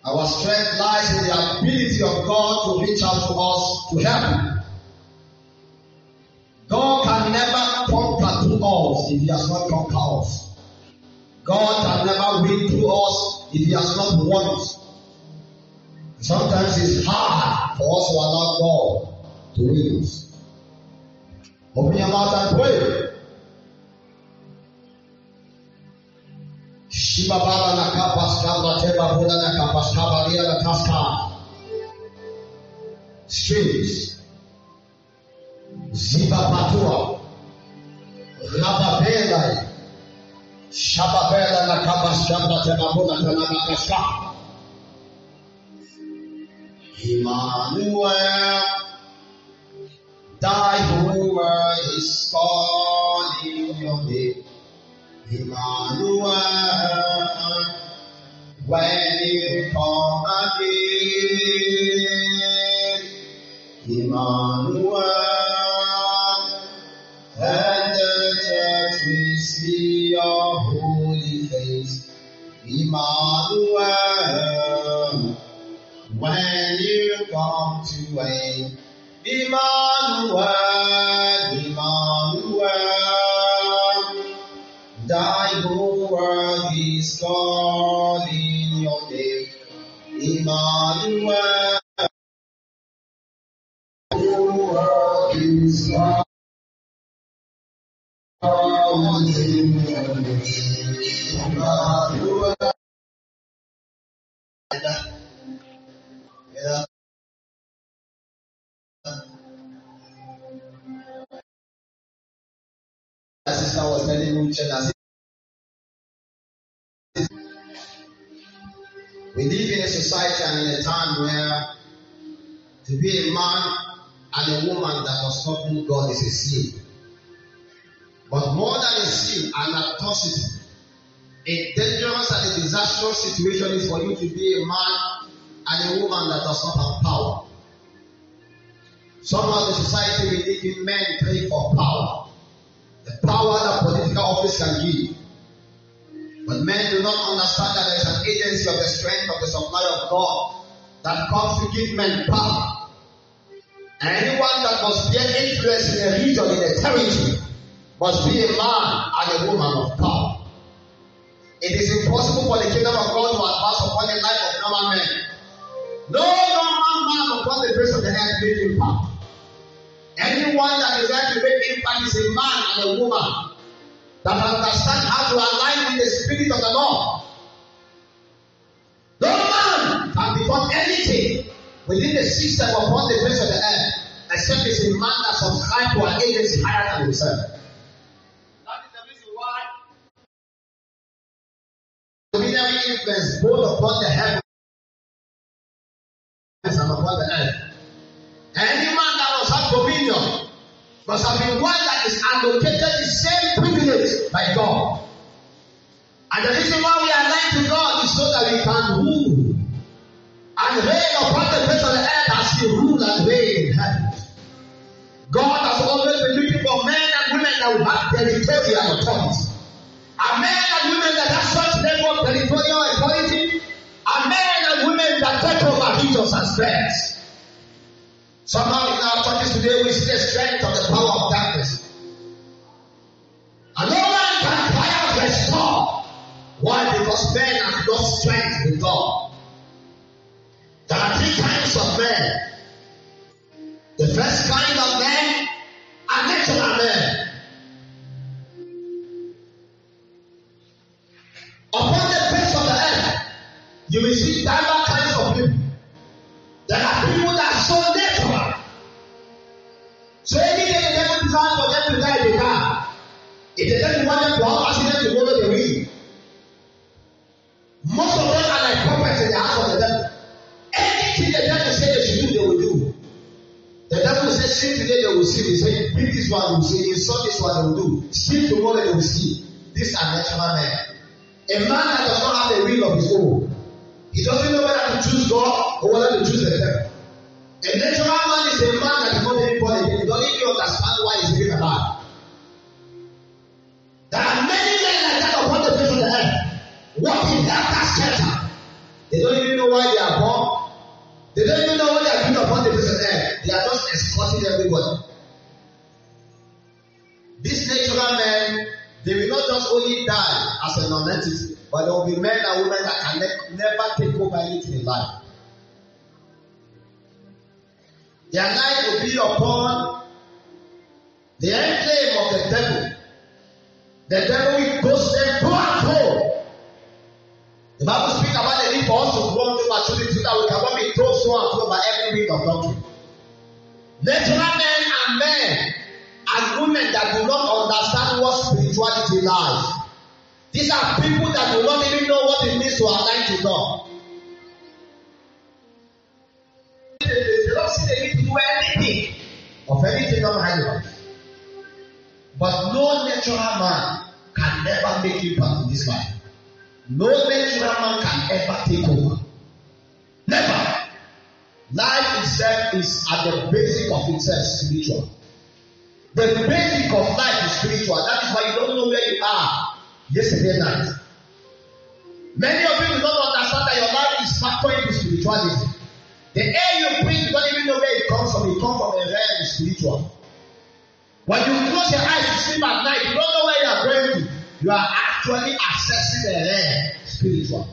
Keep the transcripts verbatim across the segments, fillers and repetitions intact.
Our strength lies in the ability of God to reach out to us to help. God can never conquer through us if He has not conquered us. God can never win through us if He has not won us. Sometimes it's hard for us to allow God to win us. Open your mouth and pray. Shiba baba na kapas kaba teba buda na kapas kaba ria na kaska. Streams. Ziba patua. Raba bela. Shaba bela na kapas kaba teba buda na kaska. Emmanuel, thy word is calling your name. Emmanuel, when you come again, Emmanuel, and the church will see your holy face. Emmanuel, when you come to aid. Emmanuel, Emmanuel, thy word is calling your name. Emmanuel, your word is calling your name. Emmanuel. Yeah. My sister was telling me that we live in a society and in a time where to be a man and a woman that does not know God is a sin. But more than a sin, an atrocity, a dangerous and a disastrous situation is for you to be a man and a woman that does not have power. Somehow the society we live in, men pray for power. The power that political office can give. But men do not understand that there is an agency of the strength of the supply of God that comes to give men power. And anyone that must bear influence in a region, in a territory, must be a man and a woman of power. It is impossible for the kingdom of God to advance upon the life of normal men. No normal man upon the face of the earth made impact. Anyone that is going to make impact is a man and a woman that understand how to align with the Spirit of the Lord. No man can become anything within the system upon the face of the earth except it's a man that subscribes to an agency higher than himself. That is the reason why the binary influence both upon the heavens and upon the earth. Any man that must have dominion must have been one that is allocated the same privilege by God. And the reason why we are aligned to God is so that we can rule and reign upon the face of the earth as He rule and reign in heaven. God has always been looking for men and women that will have territorial authority. A men and women that have such level of territorial authority. A men and women that take over regions and spheres. Somehow in our churches today we see the strength of the power of darkness. And no man can triumph restore. Why? Because men have lost strength with God. There are three kinds of men. The first kind of men are natural men. Upon the face of the earth, you will see diverse kinds of people. There are people that are so natural. So anything the devil desires for them to die, they die. If the devil want them to have accident tomorrow, they will. Most of them are like prophets in the hands of the devil. Anything the devil says they should do, they will do. The devil will say, sin today, they will see. They say, pick this one, they will see. Insult this one, they will do. Sin tomorrow, they will see. These are natural men. A man that does not have a will of his own. He doesn't know whether to choose God or whether to choose the devil. A natural man is a man that is not even born again. He doesn't even understand why he's living alive. There are many men like that upon the face of the earth, walking helter skelter. They don't even know why why they are born. They don't even know what they are doing upon the face of the earth. They are just escorting everybody. These natural men, they will not just only die as a non-entity, but there will be men and women that can ne- never take over anything in life. Their life will be upon the enclave of the devil. The devil will ghost them to and fro. The Bible speaks about the need for us to grow into maturity so that we cannot be tossed to and fro by every wind of doctrine. Natural men and men and women that do not understand what spirituality lies. These are people that do not even know what it means to align to God. They don't see they need to do anything of anything on high. But no natural man can ever make impact in this life. No natural man can ever take over. Never. Life itself is at the basic of itself spiritual. The basic of life is spiritual. That is why you don't know where you are yesterday night. Many of you do not understand that your life is factoring into spirituality. The air you breathe, you don't even know where it comes from. It comes from a realm spiritual. When you close your eyes to sleep at night, you don't know where you are going to. You are actually accessing the realm spiritual.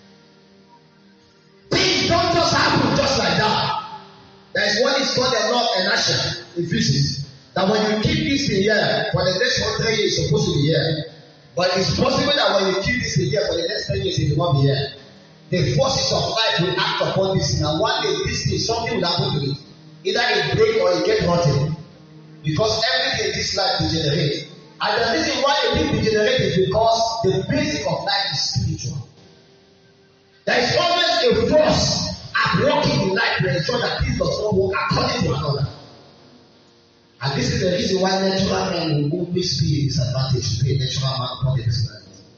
Things don't just happen just like that. There is what is called the law of inertia in physics. That when you keep this in here, for the next one hundred years, it's supposed to be here. But it's possible that when you keep this in here, for the next ten years, it will not be here. The forces of life will act upon this thing, and one day this thing, something will happen to it. Either it break or it get rotten. Because everything in this life degenerates. And the reason why it didn't degenerate is because the basic of life is spiritual. There is always a force at working in life to ensure that things does not work according to another. And this is the reason why natural men will always be a disadvantage to be a natural man upon the planet.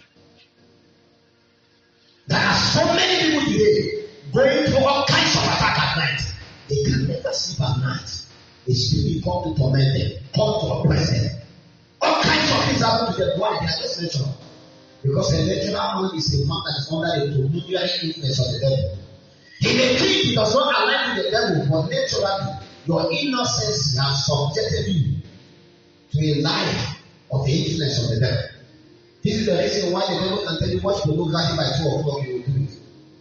There are so many people today going through all kinds of attack at night. They can never sleep at night. The spirit come to torment them, come to oppress them. All kinds of things happen to them. Why? They are just natural. Because a natural man is a man that is under the dominion influence of the devil. He may think he does not align with the devil, but naturally, your innocence has subjected you to a life of the influence of the devil. This is the reason why the devil can tell you watch pornography by two o'clock, you will do it.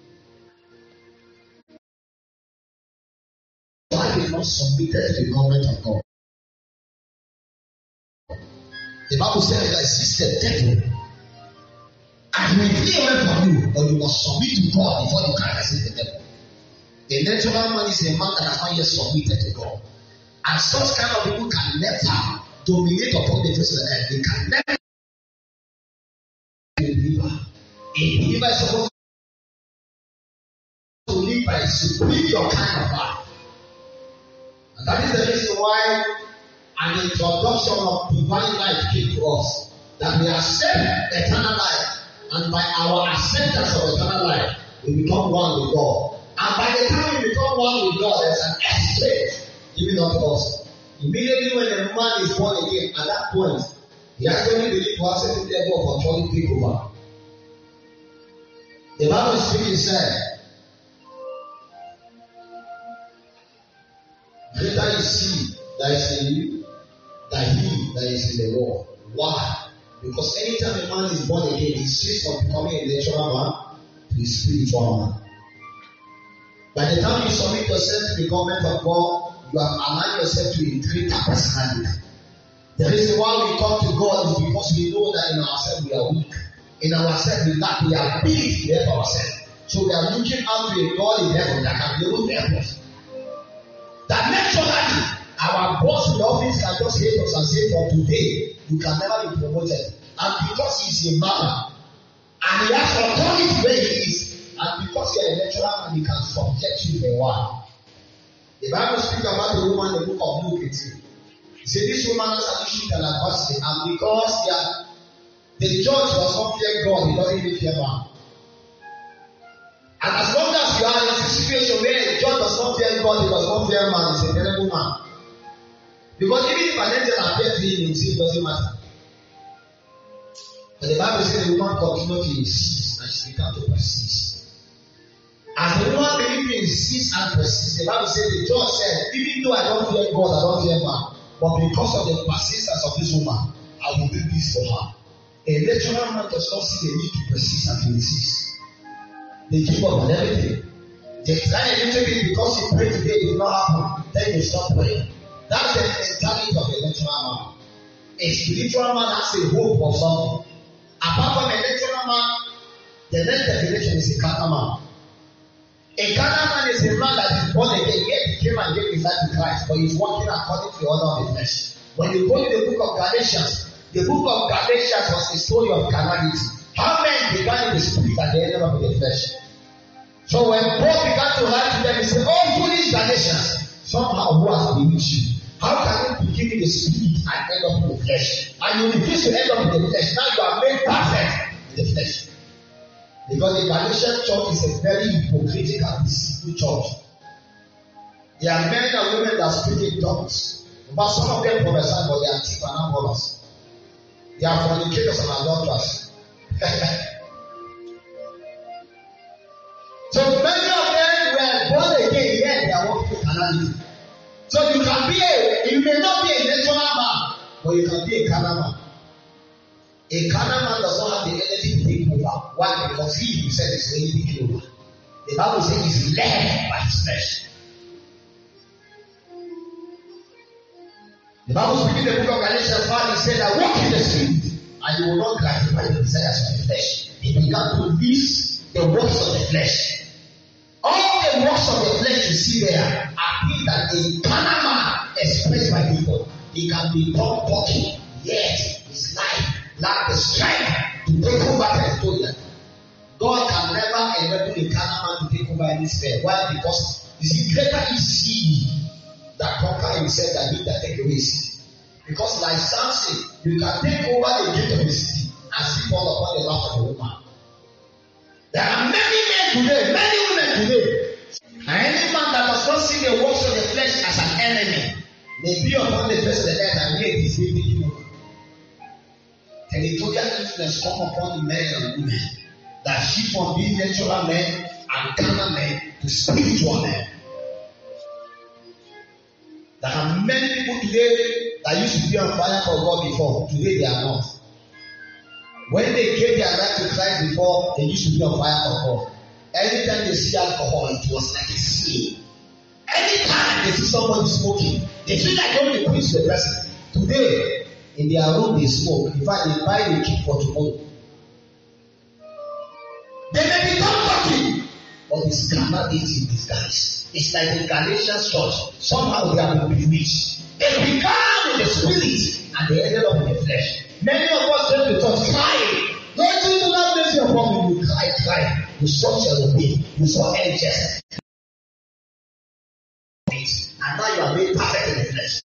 Life is not submitted to the government of God. The Bible says that it's the devil. And he will flee away from you, but you must submit to God before you can resist the devil. A natural man is a man that has not yet submitted to God. And such kind of people can never dominate upon the face of the earth. They can never be a believer. A believer is supposed to live by superior kind of life. And that is the reason why an introduction of divine life came to us. That we accept eternal life. And by our acceptance of eternal life, we become one with God. And by the time we become one with God, there's an exchange given unto us. Immediately when a man is born again, at that point, he actually believes to have certain level of controlling take over. The Bible speaking said, greater is he that is in you than he that is in the world. Why? Because anytime a man is born again, he shifts from becoming a natural man to a spiritual man. By the time you submit yourself to the government of God, you have aligned yourself to a greater personality. The reason why we come to God is because we know that in ourselves we are weak. In ourselves we lack the ability to help ourselves. So we are looking out to a God in heaven that can be able to help us. That naturally, our boss in the office can just hate us and say, from today, you can never be promoted. And because he is a man, and he has authority where he is, and because you are a natural man, he can subject you for a while. The Bible speaks about the woman in the book of Luke eighteen. He said, this woman has an issue with an adversity, and because are, the judge does not fear God, he doesn't even fear man. And as long as you are in a situation where the judge does not fear God, he does not fear man, he's a terrible man. Because even if an angel appears to him, it doesn't matter. But the Bible says the woman continued to insist and she began to persist. As the woman beginning to insist and persist, the Bible says the judge said, even though I don't fear God, I don't fear man, but because of the persistence of this woman, I will do this for her. A natural man does not see the need to persist and to insist. They give up on everything. They try a little bit because you pray today, it did not happen. Then you stop praying. That's the mentality of a natural man. A spiritual man has a hope of something. Apart from a natural man, the next definition is a carnal man. A carnal man is a man that is born again, yet he came and gave his life to Christ, but he's walking according to the order of the flesh. When you go to the book of Galatians, the book of Galatians was a story of carnality. How men began in the spirit and they ended up in the flesh. So when Paul began to write to them, he said, "Oh, foolish Galatians, somehow who has bewitched you? How can you begin in the spirit and end up in the flesh? And you refuse to end up in the flesh. Now you are made perfect in the flesh." Because the Galatian church is a very hypocritical, deceitful church. There are men and women that speak in tongues. But some of them prophesy, but they are thief and robbers. They are fornicators and adulterers. So many of them were born again, yet they are walking in carnality. So you can be a, you may not be a natural man, but you can be a carnal man. A carnal man does not have the energy to take over. Why? Because he himself is ready to take over. The Bible says he's led by his flesh. The Bible speaking in the book of Galatians five, he said that walk in the spirit, and you will not gratify the desires of the flesh. He began to list the works of the flesh. All the works of the flesh you see there are things that a carnal man expressed by people. He can be born talking, yet his life lack the strength to take over territory. God can never enable a carnal man to take over any sphere. Why? Because you see, greater is he that conquer himself than he that take away city. Because like Samson, you can take over the gate of the city and sleep all upon the lap of the woman. There are many men today, many women today, and any man that does not see the works of the flesh as an enemy may be upon the face of the earth and yet is being taken over. Territorial influence come upon the men and women that shift from being natural men and carnal men to spiritual men. There are many people today that used to be on fire for God before. Today they are not. When they gave their life to Christ before, they used to be on fire for God. Anytime they see alcohol, it was like a sin. Anytime they see somebody smoking, they feel like they only preach the person. Today, in their room they smoke. In fact, they buy the key for tomorrow. They may be done talking, but it's carnality in disguise. It's like the Galatian church. Somehow they have been bewitched. They began in the spirit and they ended up in the flesh. Many of us came to church crying. Lord Jesus, have mercy upon me. You cry, cry. You saw cherubim. You saw angels. And now you are made perfect in the flesh.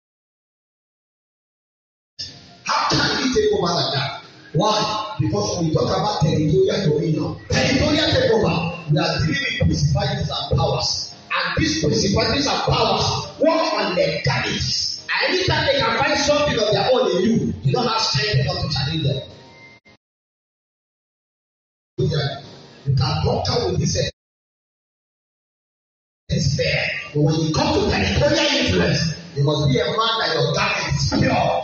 How can we take over like that? Why? Because when we talk about territorial dominion, territorial takeover, we are dealing with principalities and powers. And these principalities and powers work on legalities. And anytime they can find something of their own in you, you don't have strength enough to challenge them. You can conquer with this. It's fair. But when you come to territorial influence, you must be a man that your garment is pure.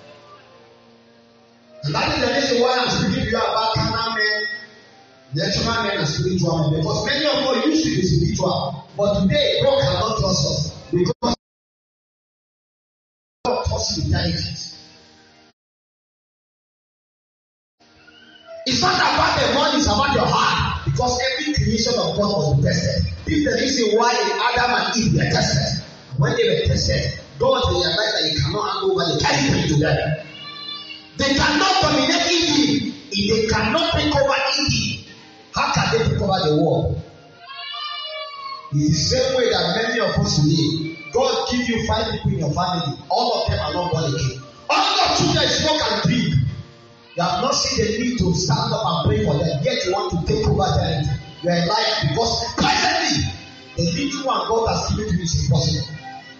And that is the reason why I'm speaking to you about carnal men, natural men, and spiritual men. Because many of us used to be spiritual, but today God cannot trust us because God trusts intelligence. It's not about the money, it's about your heart. Because every creation of God was tested. This is the reason why Adam and Eve were tested. When they were tested, God realized that He cannot hand over the territory to them. They cannot dominate Eden. If they cannot take over Eden, how can they take over the world? It's the same way that many of us today, God give you five people in your family. All of them are not born again. All your children smoke and drink. You have not seen the need to stand up and pray for them. Yet you want to take over them. You are alive because presently the little one God has given to you is impossible.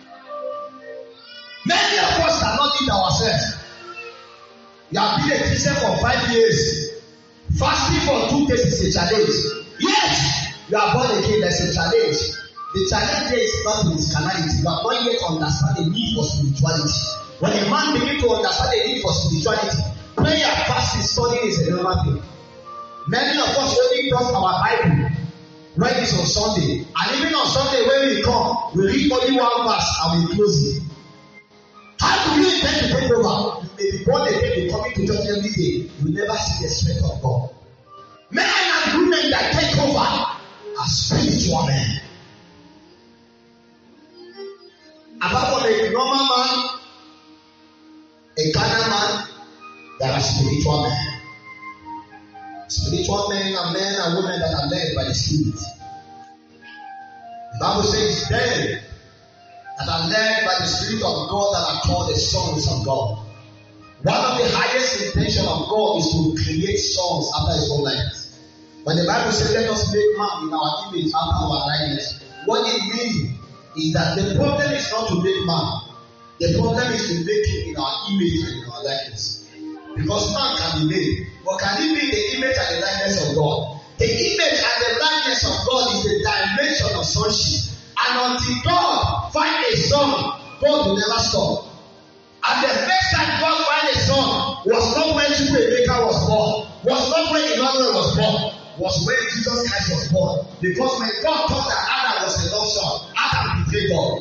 Many of us cannot lead ourselves. You have been a Christian for five years. Fasting for two days is a challenge. Yes, You are born again, there's a challenge. The challenge there is not in his carnality. You have not yet understand the need for spirituality. When a man begins to understand the need for spirituality, prayer, fasting, studying is a normal thing. Many of us only trust our Bible, read it on Sunday, and even on Sunday when we come, we read only one verse and we close it. How do you intend to take over? You may be born again, you coming to church every day, you never see the strength of God. Men and women that take over are spiritual men. Apart from a normal man, a carnal man, there are spiritual men. Spiritual men are men and women that are led by the Spirit. The Bible says, "They that are led by the Spirit of God that are called the sons of God." One of the highest intentions of God is to create sons after His own likeness. When the Bible says, "Let us make man in our image after our likeness," what it means is that the problem is not to make man. The problem is to make him in our image and in our likeness. Because man can be made, but can he be the image and the likeness of God? The image and the likeness of God is the dimension of sonship. And until God find a son, God will never stop. And the first time God find a son was not when Chukwuemeka was born, was not when Emmanuel was born, was when Jesus Christ was born. Because when God thought that Adam was a love son, Adam betrayed God.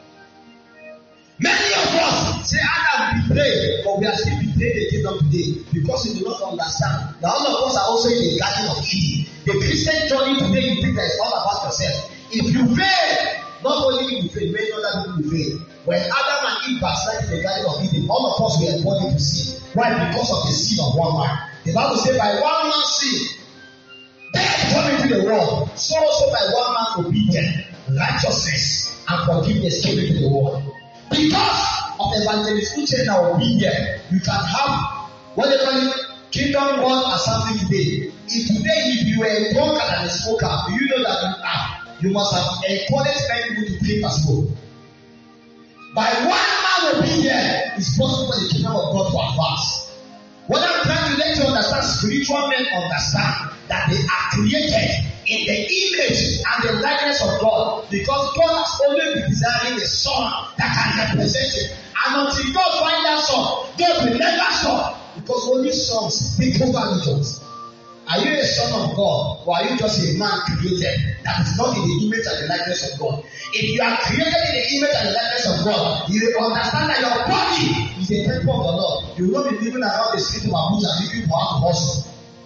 Many of us say Adam betrayed, but we are still betrayed the kingdom today because we do not understand that all of us are also in the garden of Eden. The Christian journey today, you think that it's all about yourself. If you fail, not only you fail, many other people will fail. When Adam and Eve backslid in the garden of Eden, all of us were born into sin. Why? Because of the sin of one man. The Bible says, by one man's sin, death came into the world. So also by one man's obedience, righteousness and forgiveness came into the world. Because of evangelist Uche and obedience, you can have what they call it, kingdom world assembly today. If today, if you were a drunkard and a smoker, do you know that you are? You must have encouraged many people to drink and smoke. By one man obedience, it's possible for the kingdom of God to advance. What I'm trying to let you understand, spiritual men understand that they are created in the image and the likeness of God, because God has always been desiring a son that can represent Him. And until God finds that son, God will never stop, because only sons take over religions. Are you a son of God, or are you just a man created that is not in the image and the likeness of God? If you are created in the image and the likeness of God, you will understand that your body is a temple of the Lord. You will not be living around the street of Abuja looking for how to hustle.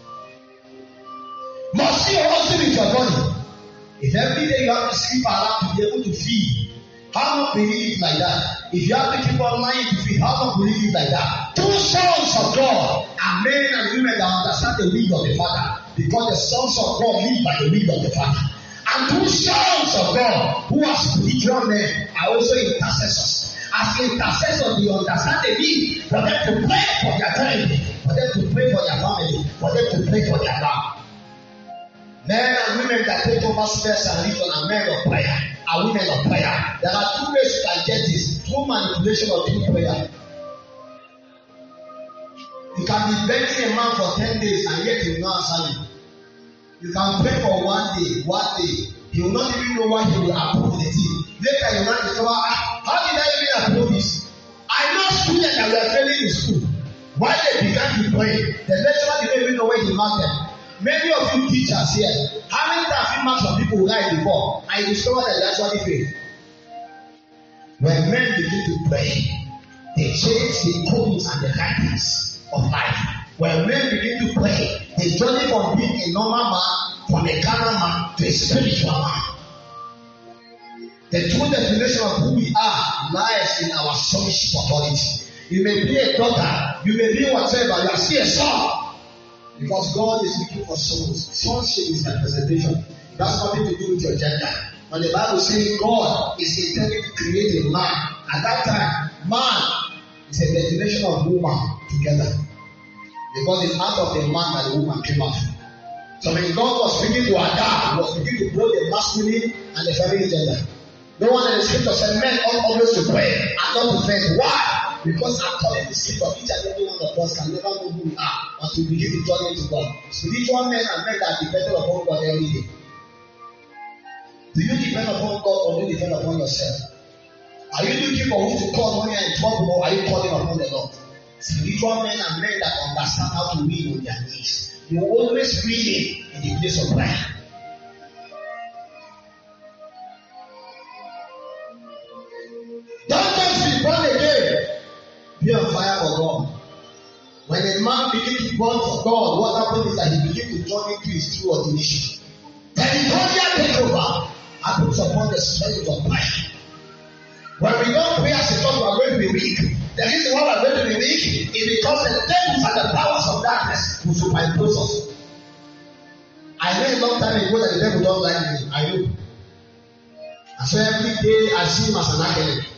Must you hustle with your body? If every day you have to sleep around to be able to feed, how long will you live like that? If you have to keep on lying to feed, how long will you live like that? Two sons of God are men and women that understand the will of the Father, because the sons of God live by the will of the Father. And two sons of God who are spiritual men are also intercessors. As intercessors, they understand the need for them to pray for their family, for them to pray for their family, for them to pray for their life. Men and women that take over space and religion are men of prayer, are women of prayer. There are two ways you can get this: through manipulation or through prayer. You can be begging a man for ten days and yet he will not answer you. You can pray for one day, one day. He will not even know why he will approve the thing. Later you will discover, ah, how did I even approve this? I know students that were failing in school. Why they began to pray, the lecturer didn't even know where he marked them. Many of you teachers here, how many times you mark some people who died before and you discover that they actually failed? When men begin to pray, they change the codes and the writings of life. When men begin to pray, they journey from being a normal man, from a carnal man to a spiritual man. The true definition of who we are lies in our sonship authority. You may be a daughter, you may be whatever, you are still a son. Because God is looking for sons. Sonship is representation. It has nothing to do with your gender. When the Bible says God is intending to create a man, at that time, man is a definition of woman together. Because it's out of the man that the woman came out. So when God was speaking to Adam, he was speaking to both the masculine and the feminine gender. No one in the scripture said men ought always to pray and not to fast. Why? Because according to the scripture, each and every one of us can never know who we are until we begin to journey to God. Spiritual men and men that are dependent upon God every day. Do you depend upon God or do you depend upon yourself? Are you looking for who to call when you're in trouble, or are you calling upon the Lord? Spiritual men and men that understand how to win on their knees. You always win in the place of prayer. Don't just be born again. Be on fire for God. When a man begins to burn for God, what happens is that he begins to join into his true ordination. Territorial takeover happens upon the strength of prayer. When we don't pray as a church, we are going to be weak. The reason why we are going to be weak is because the devils and the powers of darkness will superimpose us. I know a long time ago that the devil don't like me. I know. And so every day I see him as an academic.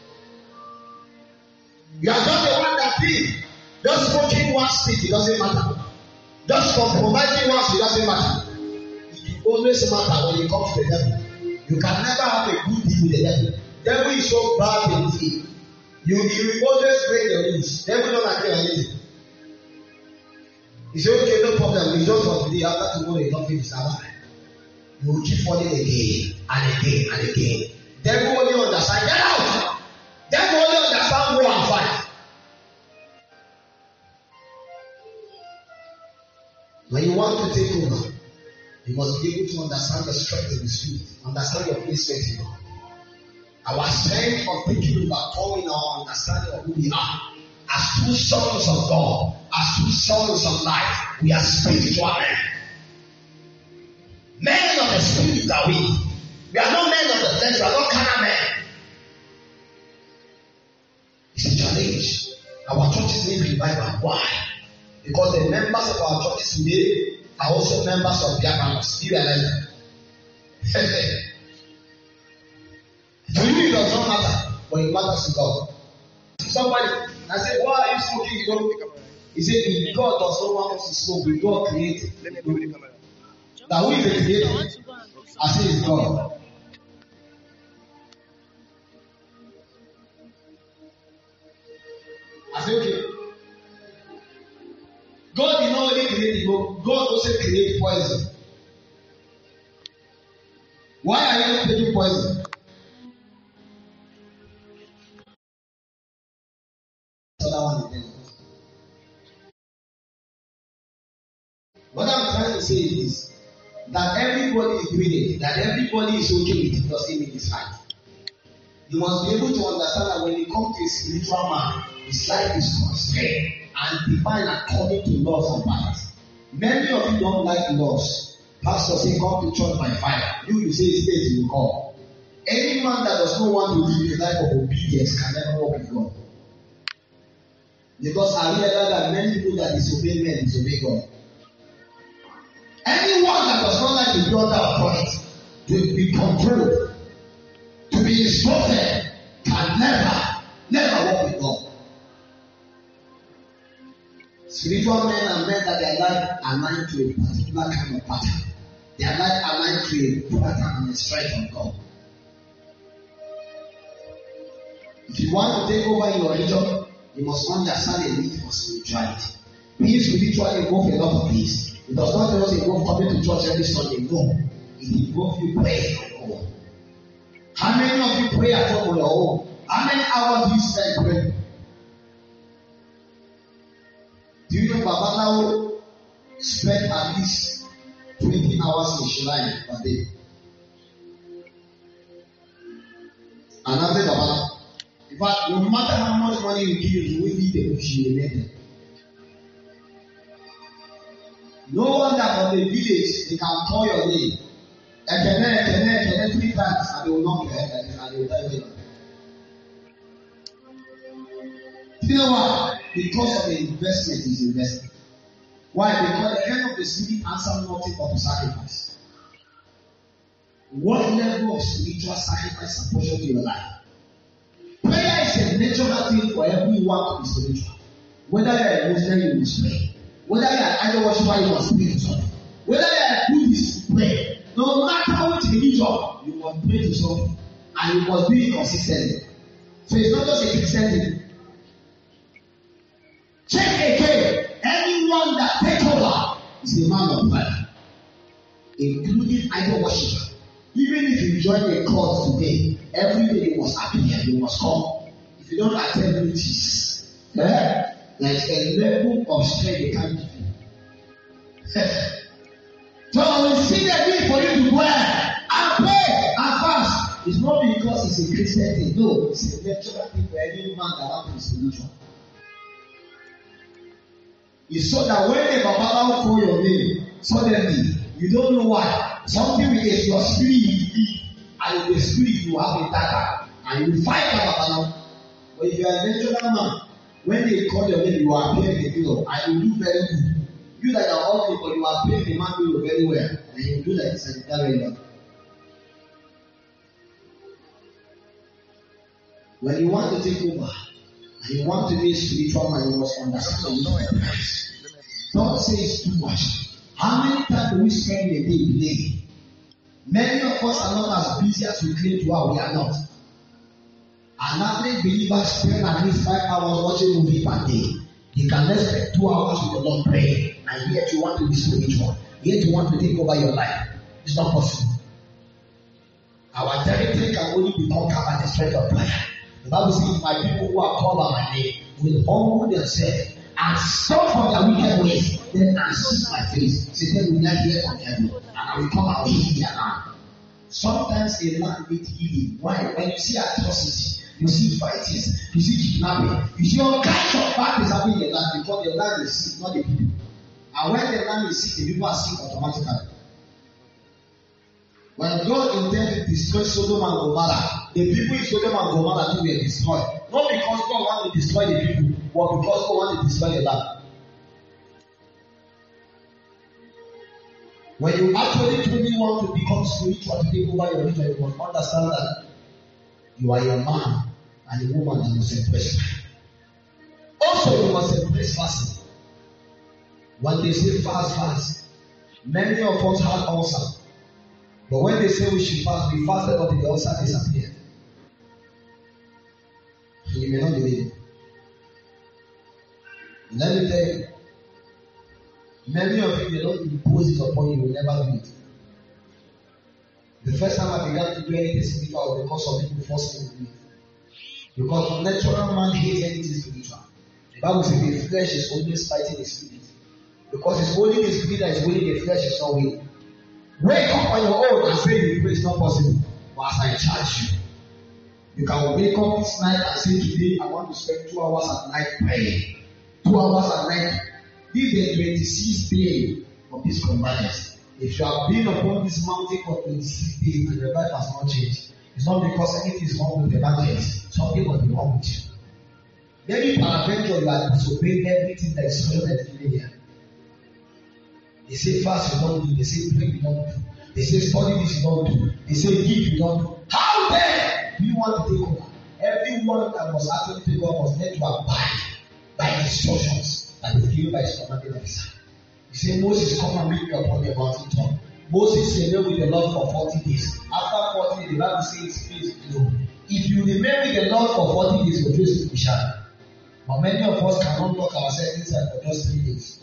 You are just the one that did. Just smoking one stick, it doesn't matter. Just compromising once, it doesn't matter. It will always matter when you come to the devil. You can never have a good deal with the devil. Devil is so bad in thing. You, you will always break the rules. Devil don't agree on anything. He say, okay, no problem. We just for today. After tomorrow, you don't finish our life. You will keep falling again and again and again. Devil only understand. Get out! Devil only understand go and fight. When you want to take over, you must be able to understand the strength of the spirit, understand your placement in God. Our strength of taking over coming our understanding of who we are. As true sons of God, as true sons of life, we are spiritual men. Men of the spirit are we. We are not men of the flesh, we are not carnal men. It's a challenge. Our churches need revival. Why? Because the members of our churches today are also members of their families. Do you realize that? To you, it does not matter, but it matters to God. Somebody, I said, why are you smoking? You don't. He said, if God does not want us to smoke, we God created. Now, who is the creator? I say, it's God. I said, okay. God did not only create the book, God also created poison. Why are you not taking poison? What I'm trying to say is this, that everybody is doing it, that everybody is okay with it, doesn't mean it's right. You must be able to understand that when you come to a spiritual man, his life is constrained and defined according to laws and patterns. Many of you don't like laws. Pastor say come to church by fire. You will say stay till you call. Any man that does not want to live a life of obedience can never walk with God. Because I realize that many people that disobey men disobey God. Anyone that does not like to be under authority, to be controlled, to be instructed, can never, never walk with God. Spiritual men are men that their life aligned to a particular kind of pattern. Their life aligned to a pattern and a strength of God. If you want to take over in your religion, you must understand the need for spirituality. Being spiritual involves a lot of things. It does not just involve coming to church every Sunday. No. It involves you praying on your own. How many of you pray at home on your own? How many hours do you spend praying? Do you know Babalawo spend at least twenty hours in shrine per day? And after Babalawo, in fact, no matter how much money you give, you will need the push you will. No wonder from the village they can call your name. Ekene, ekene, ekene three times and they will knock your head and they will tell you. You know why? Because of the investment is invested. Why? Because the end of the spirit answer nothing but to sacrifice. What level of spiritual sacrifice apportioned to your life? Prayer is a natural thing for everyone to be spiritual. Whether you are a Muslim, you must pray. Whether you are an idol worshiper, you must pray to something. Whether you are a Buddhist, pray. No matter which religion, you must pray to something. And you must do it consistently. So it's not just a Christian thing. Check again. Anyone that takes over is a man of prayer, including idol worshiper. Even if you join a cult today, every day you must appear, you must come. If you don't attend meetings, eh, there's a level of strength they can't give you. So I will see the need for you to go and pray and fast. It's not because it's a Christian thing. No, it's a natural thing for any man that wants to be spiritual. It's so that when the Baba call your name, suddenly you don't know why. Something is your spirit, and in the spirit you have a dagger, and you fight the Baba. But if you are a natural man, when they call your name, you are paying the bill, and you do very good. You that are ugly, but you are paying the man bill very well, and you do like it's a very well. When you want to take over, and you want to be a spiritual man, you must understand the price. Don't say it's too much. How many times do we spend a day today? Many of us are not as busy as we claim to are. We are not. An average believer spend at least five hours watching movie per day. You can let's spend two hours with the Lord praying, and yet you want to be spiritual. Yet you want to take over your life. It's not possible. Our territory can only be conquered by the strength of prayer. The Bible says, "My people who are called by my name will humble themselves and stop from their wicked ways, then I seek my face. Say, then will not hear from heaven, and I will come and will heal their land." Sometimes a land needs healing. Why? When you see atrocity, you see fightings, you see kidnapping, you see all kinds of bad things happening in the land because the land is sick, not the people. And when the land is sick, the people are sick automatically. When God intended to destroy Sodom and Gomorrah, the people in Sodom and Gomorrah too were destroyed. Not because God wanted to destroy the people, but because God wanted to destroy the land. When you actually truly want to become spiritual to take over your religion, you must understand that you are a man and a woman that must embrace prayer. Also, you must embrace fasting. When they say fast, fast, many of us had ulcer. But when they say we should fast, we fasted until the ulcer disappeared. You may not believe it. Let me tell you, many of you, they don't impose it upon you, will never do it. The first time I began to do anything spiritual was because of people forcing me to do it. Because the natural man hates anything spiritual. The Bible says the flesh is always fighting the spirit. Because it's only the spirit that is willing, the flesh is not willing. Wake up on your own and say you pray, it's not possible. But as I charge you, you can wake up this night and say, today I want to spend two hours at night praying. Two hours at night. This is the twenty-sixth day of this convergence. If you have been upon this mountain for twenty-six days and your life has not changed, it's not because anything is wrong with the evangelist. Something must be wrong with you. Maybe peradventure you are disobeying everything that is followed and given here. They say fast, you don't do. They say pray, you don't do. They say study this, you don't do. They say give, you don't do. How dare you want to take over? Everyone that must actually take over must learn to abide by instructions that is given by his commanding officer. You say Moses come and meet me upon the mountain top. Moses remained with the Lord for forty days. After forty days, the Bible says his face below. If you remain with the Lord for forty days, your face will be shattered. But many of us cannot lock ourselves inside for just three days.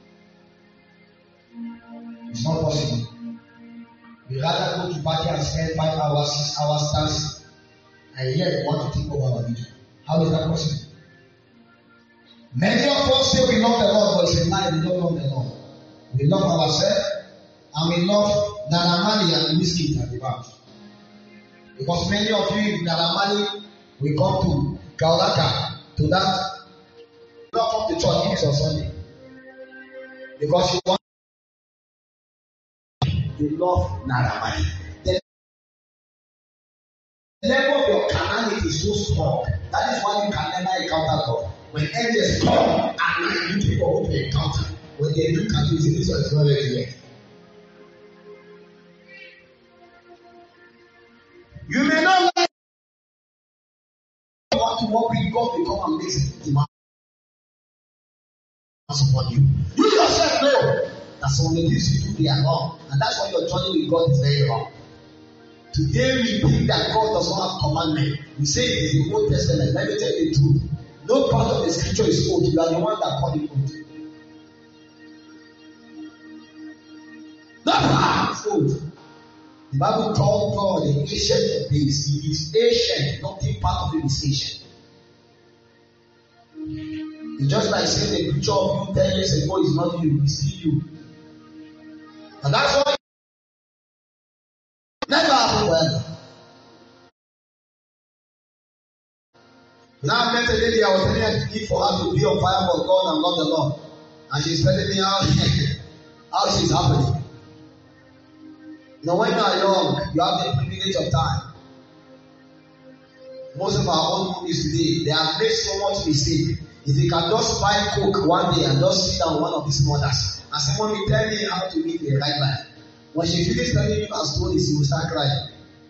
It's not possible. We rather go to party and spend five hours, six hours dancing, and yet we want to take over our religion. How is that possible? Many of us say we love the Lord, but it's a lie. We don't love the Lord. We love ourselves, and we love Naramali and whiskey at the back. Because many of you in Naramali will come to Kaulaka, to that. You don't come to church next on Sunday. Because you want to love Naramali. The level of your carnality is so strong. That is why you can never encounter God. When angels come and you people want to encounter, when they look at you, they say, this one is not ready yet. You may not like you want to walk with God, to come and make demands upon you. You yourself know that some of the things you do, they are wrong. And that's why your journey with God is very wrong. Today we think that God does not have commandment. We say it is the Old Testament. Let me tell you the truth. No part of the scripture is old. You are the one that called it old. No part is old. The Bible called God the ancient of days. He is ancient. Nothing part of him is ancient. It's just like saying the picture of you ten years ago is not you, it's still you. And that's why it never happened forever. Now I met a lady, I was telling her to give for her to be on fire for God and not the Lord. And she's telling me how, how she's happening. Now when you are young, you have the privilege of time. Most of our own movies today, they have made so much mistake. If you can just buy Coke one day and just sit down one of these mothers and say, "Mommy, tell me how to live a right life." When she finishes telling you her stories, you will start crying.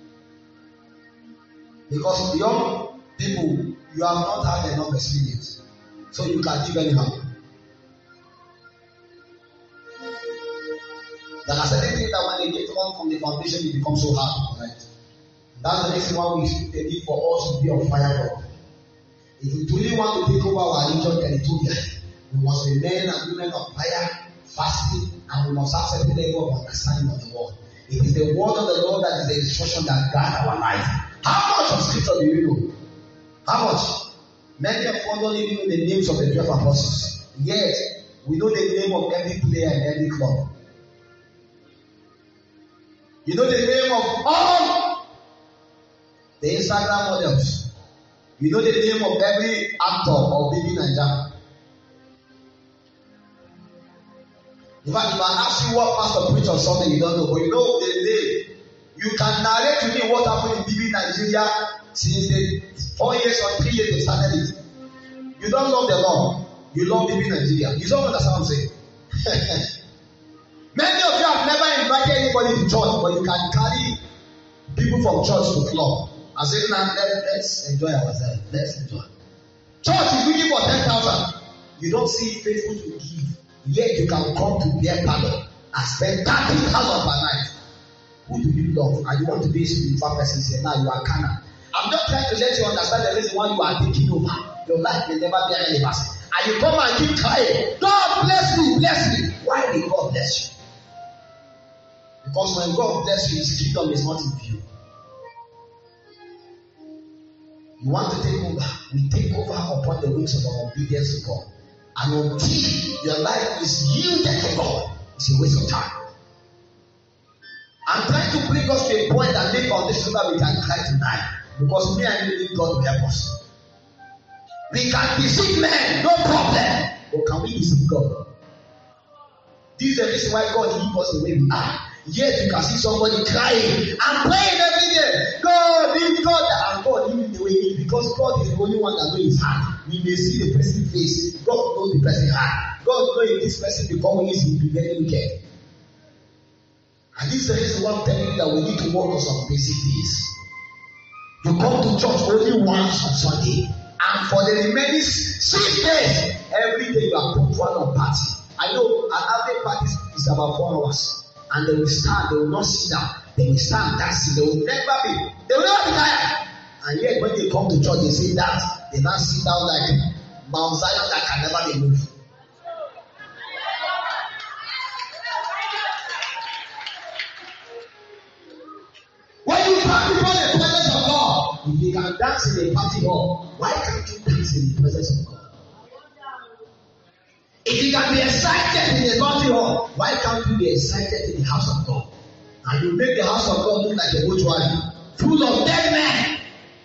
Because young people, you have not had enough experience. So you can live anyhow. There are certain things that when they get on from the foundation, it becomes so hard. Right? That's the reason why we speak the need for us to be on fire for. If we truly want to take over our region territory, we must be men and women of fire, fasting, and we must have certain level of understanding of the word. It is the word of the Lord that is the instruction that guides our life. How much of scripture do you know? How much? Many of us don't even know the names of the twelve apostles. Yet, we know the name of every player in every club. You know the name of all the Instagram models. You know the name of every actor or baby Nigeria. In fact, if I ask you what pastor preach or something, you don't know, but you know the name. You can narrate to me what happened in baby Nigeria since the four years or three years they started it. You don't love the Lord. You love baby Nigeria. You don't understand what I'm saying. Many of you have never invited anybody to church, but you can carry people from church to club. I say, now let, let's enjoy ourselves. Let's enjoy. Church is looking for ten thousand. You don't see faithful to give. Yet you can come to beer parlor and spend thirty thousand per night. Who do you love? And you want to be a spiritual person? Say, now you are carnal. I'm not trying to let you understand the reason why you are taking over. Your life will never be any relevance. And you come and keep crying. God bless me, bless me. Why did God bless you? Because when God bless you, his kingdom is not in view. You want to take over, we take over upon the wings of our obedience to God. And until your life is yielded to God, it's a waste of time. I'm trying to bring us to a point and make foundation that we can cry tonight. Because me and you need God to help us. We can deceive men, no problem. But can we deceive God? This is the reason why God leaves us the way we are. Yet you can see somebody crying and praying every day. God, leave God, and God leave him the way he is, because God is the only one that knows his heart. We may see the person's face. God knows the person's heart. God knows if this person becomes easy, he will be very wicked. And this is the reason why I'm telling you that we need to work on some basic things. You come to church only once on Sunday, and for the remaining six days, every day you are punctual on party. I know an average party is about four hours. And they will stand, they will not sit down. They will stand dancing. They will never be, they will never be tired. And yet when they come to church, they say that. They now sit down like Mount Zion that can never be moved. When you come before the presence of God, if you can dance in a party hall, why can't you dance in the presence of God? If you can be excited in the party hall, why can't you be excited in the house of God? And you make the house of God look like a mortuary full of dead men.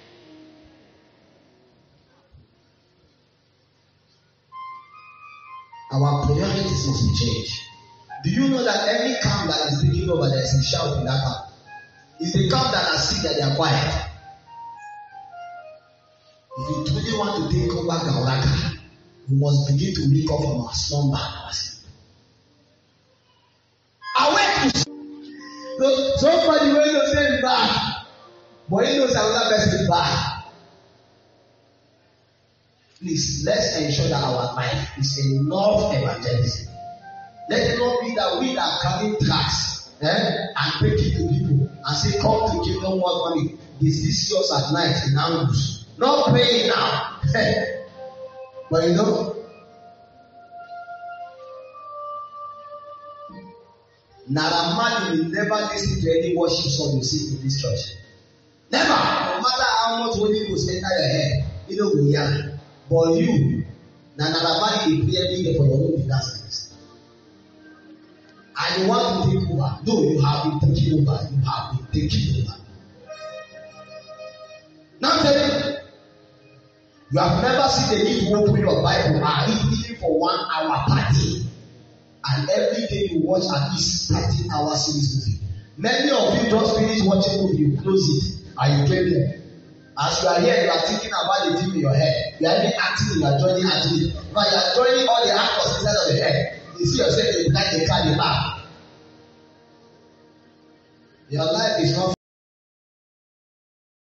Our priorities must be changed. Do you know that any camp that is taking over, there is a shout in that camp? It's the camp that are sick that they are quiet. If you truly want to take over Gauraka, we must begin to wake up from our slumber. Awake! So, somebody when you say bad, but he knows another person is bad. Please, let's ensure that our life is enough evangelism. Let it not be that we are carrying tracts eh, and take it to people and say, come to give them what money. Is this yours at night in ambush? Not praying now. But you know, Naira Marley will never listen to any worship song you sing in this church. Never. No matter how much Holy Ghost enter your head, you know go yell. But you, Naira Marley will play every day for your own business. And you want to take over. No, you have been taking over. You have been taking over. Now tell you, you have never seen the need to open your Bible and read even for one hour per day. And every day you watch at least thirteen hour series movie. Many of you just finish watching movie, you close it, and you came there. As you are here, you are thinking about the thing in your head. You are even acting, you are joining acting. But you are joining all the actors inside of your head. You see yourself, you like the car, the back. Your life is not